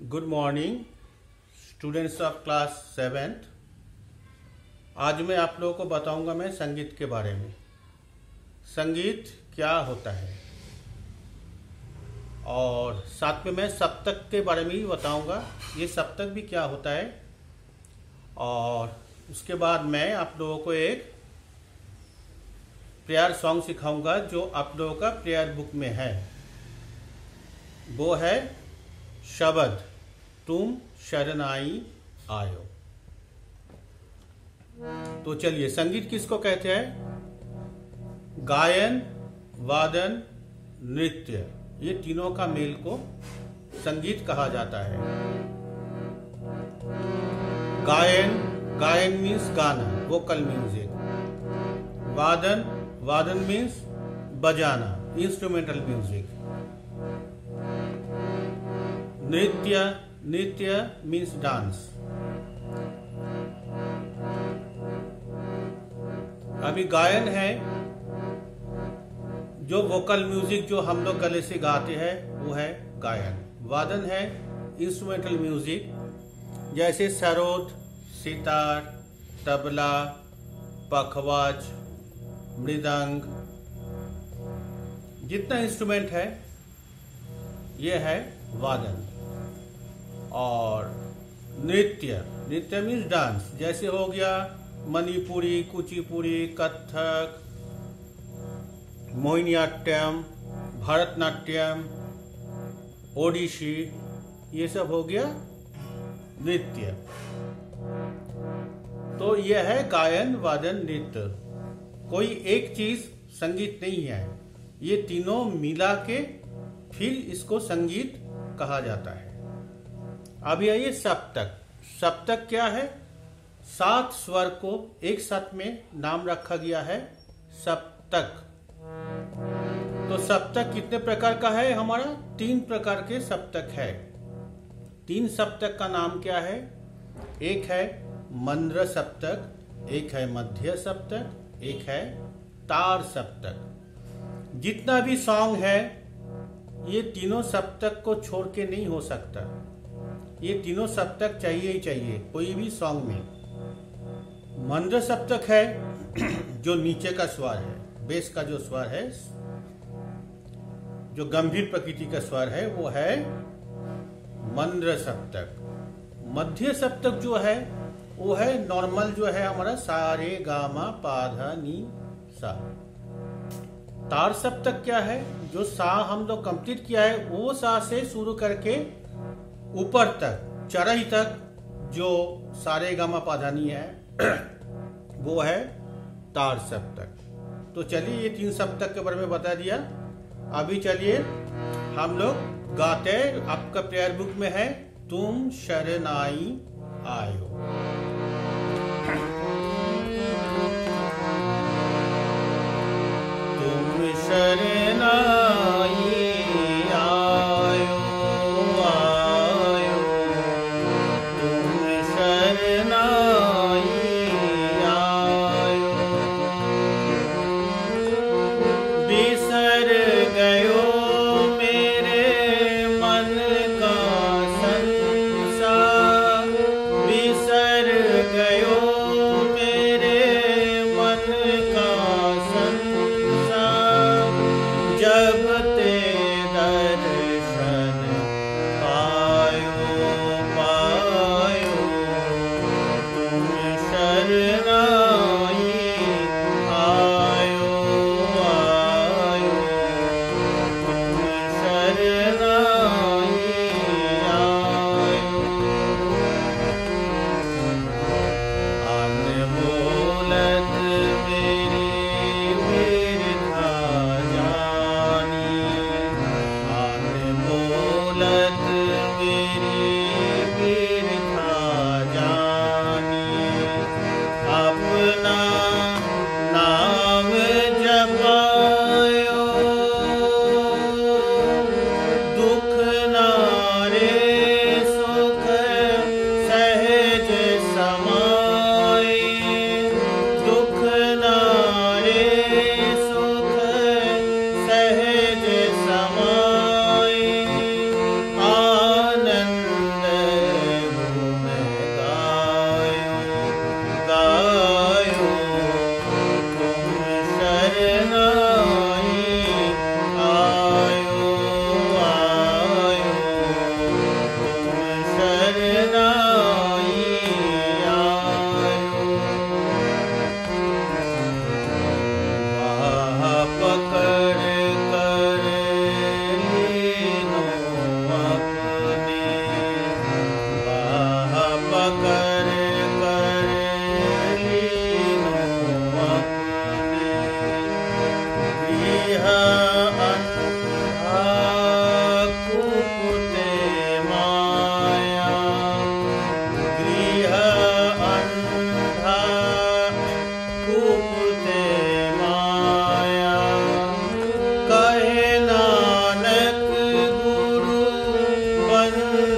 Good morning students of class 7th। आज मैं आप लोगों को बताऊंगा मैं संगीत के बारे में। संगीत क्या होता है और साथ में मैं सप्तक के बारे में भी बताऊंगा, ये सप्तक भी क्या होता है। और उसके बाद मैं आप लोगों को एक प्रेयर सॉन्ग सिखाऊंगा जो आप लोगों का प्रेयर बुक में है। वो है शब्द तुम शरण आई आयो। तो चलिए, संगीत किसको कहते हैं? गायन, वादन, नृत्य, ये तीनों का मेल को संगीत कहा जाता है। गायन मीन्स गाना, वोकल म्यूजिक। वादन मीन्स बजाना, इंस्ट्रूमेंटल म्यूजिक। नृत्य मीन्स डांस। अभी गायन है जो वोकल म्यूजिक जो हम लोग गले से गाते हैं, वो है गायन। वादन है इंस्ट्रूमेंटल म्यूजिक, जैसे सरोद, सितार, तबला, पखवाज, मृदंग, जितना इंस्ट्रूमेंट है ये है वादन। और नृत्य मीन्स डांस, जैसे हो गया मणिपुरी, कुचिपुड़ी, कथक, मोहिनीअट्टम, भरतनाट्यम, ओडिसी, ये सब हो गया नृत्य। तो यह है गायन, वादन, नृत्य। कोई एक चीज संगीत नहीं है, ये तीनों मिला के फिर इसको संगीत कहा जाता है। अभी आइए सप्तक। सप्तक क्या है? 7 स्वर को एक साथ में नाम रखा गया है सप्तक। तो सप्तक कितने प्रकार का है? हमारा 3 प्रकार के सप्तक है। 3 सप्तक का नाम क्या है? एक है मंद्र सप्तक, एक है मध्य सप्तक, एक है तार सप्तक। जितना भी सॉन्ग है ये तीनों सप्तक को छोड़ के नहीं हो सकता। ये तीनों सप्तक चाहिए ही चाहिए कोई भी सॉन्ग में। मंद्र सप्तक है जो नीचे का स्वर है, बेस का जो स्वर है, जो गंभीर प्रकृति का स्वर है, वो है मंद्र सप्तक। मध्य सप्तक जो है वो है नॉर्मल, जो है हमारा सा रे गा मा पा धा नी सा। तार सप्तक क्या है? जो सा हम लोग कंप्लीट किया है वो सा से शुरू करके ऊपर तक, चरही तक, जो सारे गामा पाधानी है वो है तार सप्तक। तो चलिए, ये 3 सप्तक के बारे में बता दिया। अभी चलिए हम लोग गाते। आपका प्रेयर बुक में है तुम शरण आई आयो। तुम शरण आई आयो, आयो, तुम शरण आई आयो। बिसर गयो मेरे मन का संसार, बिसर गयो मेरे मन का संसार। जब है।